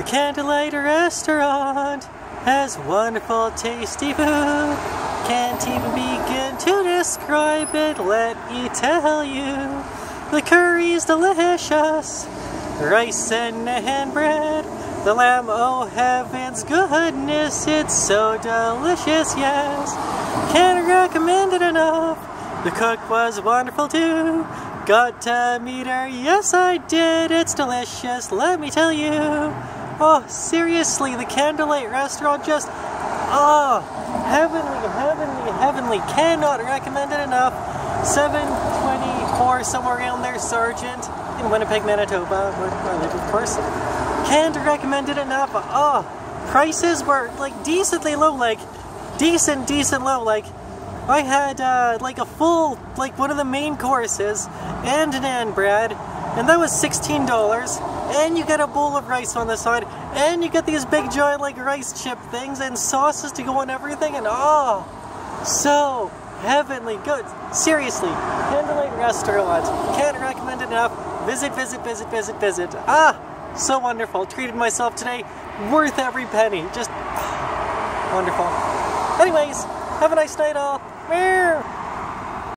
The Candlelight Restaurant has wonderful, tasty food. Can't even begin to describe it, let me tell you. The curry's delicious, rice and naan bread. The lamb, oh heavens, goodness, it's so delicious, yes. Can't recommend it enough. The cook was wonderful too. Got to meet her, yes I did, it's delicious, let me tell you. Oh, seriously, the Candlelight Restaurant just, oh, heavenly, heavenly, heavenly. Cannot recommend it enough. 724, somewhere around there, Sargent, in Winnipeg, Manitoba, where I live, of course. Can't recommend it enough. Oh, prices were, like, decently low, like, decent low, like, I had, like, a full, like, one of the main courses, and an naan bread, and that was $16, and you get a bowl of rice on the side, and you get these big giant, like, rice chip things, and sauces to go on everything, and oh, so heavenly good. Seriously, Candlelight Restaurant, can't recommend it enough. Visit, visit, visit, visit, visit. Ah, so wonderful. Treated myself today, worth every penny. Just wonderful. Anyways, have a nice night all.